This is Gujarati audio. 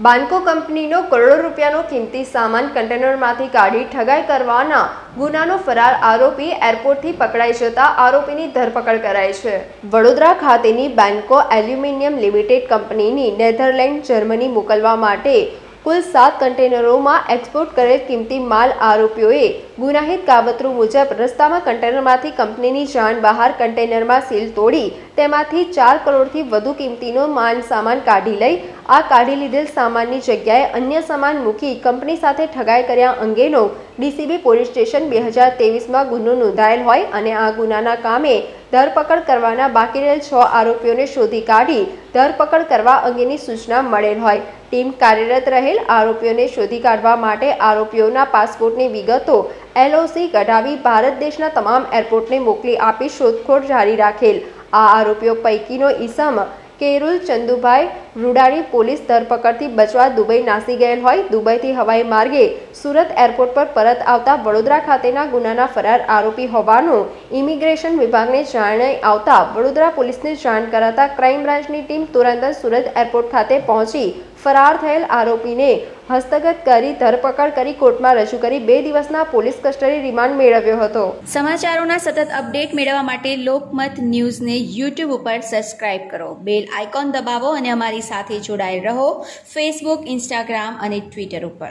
બાન્કો કંપનીનો કરોડો રૂપિયાનો કિંમતી સામાન કન્ટેનરમાંથી કાઢી ઠગાઈ કરવાના ગુનાનો ફરાર આરોપી એરપોર્ટથી પકડાઈ જતા આરોપીની ધરપકડ કરાઈ છે। વડોદરા ખાતેની બાન્કો એલ્યુમિનિયમ લિમિટેડ કંપનીની નેધરલેન્ડ જર્મની મોકલવા માટે કુલ 7 કન્ટેનરોમાં એક્સપોર્ટ કરેલ કિંમતી માલ આરોપીઓએ ગુનાહિત કાવતરું મુજબ રસ્તામાં કન્ટેનરમાંથી કંપનીની જાણ બહાર કન્ટેનરમાં સીલ તોડી તેમાંથી 4 કરોડથી વધુ કિંમતીનો માલ સામાન કાઢી લઈ આ કાઢી લીધેલ સામાનની જગ્યાએ અન્ય સામાન મૂકી કંપની સાથે ઠગાઈ કર્યા અંગેનો ડીસીબી પોલીસ સ્ટેશન 2023માં ગુનો નોંધાયેલ હોય અને આ ગુનાના કામે ધરપકડ કરવાના બાકી રહેલ 6 આરોપીઓને શોધી કાઢી ધરપકડ કરવા અંગેની સૂચના મળેલ હોય। ટીમ કાર્યરત રહેલ આરોપીઓને શોધી કાઢવા માટે આરોપીઓના પાસપોર્ટની વિગતો એલઓસી કઢાવી ભારત દેશના તમામ એરપોર્ટને મોકલી આપી શોધખોળ જારી રાખેલ। આ આરોપીઓ પૈકીનો ઈસમ કેરુલ ચંદુભાઈ રૂડાણી પોલીસ ધરપકડથી બચવા દુબઈ નાસી ગયેલ હોય દુબઈથી હવાઈ માર્ગે સુરત એરપોર્ટ પર પરત આવતા વડોદરા ખાતેના ગુનાના ફરાર આરોપી હોવાનું ઇમિગ્રેશન વિભાગને જાણ આવતા વડોદરા પોલીસને જાણ કરાતા ક્રાઇમ બ્રાન્ચની ટીમ તુરંત સુરત એરપોર્ટ ખાતે પહોંચી ફરાર થયેલ આરોપીને હસ્તગત કરી ધરપકડ કરી કોર્ટમાં રજૂ કરી 2 દિવસના પોલીસ કસ્ટડી રિમાન્ડ મેળવ્યો હતો। સમાચારોના સતત અપડેટ મેળવવા માટે લોકમત ન્યૂઝને YouTube ઉપર સબસ્ક્રાઇબ કરો, બેલ આઇકોન દબાવો અને અમારી સાથે જોડાયેલ રહો ફેસબુક, ઇન્સ્ટાગ્રામ અને ટ્વિટર ઉપર।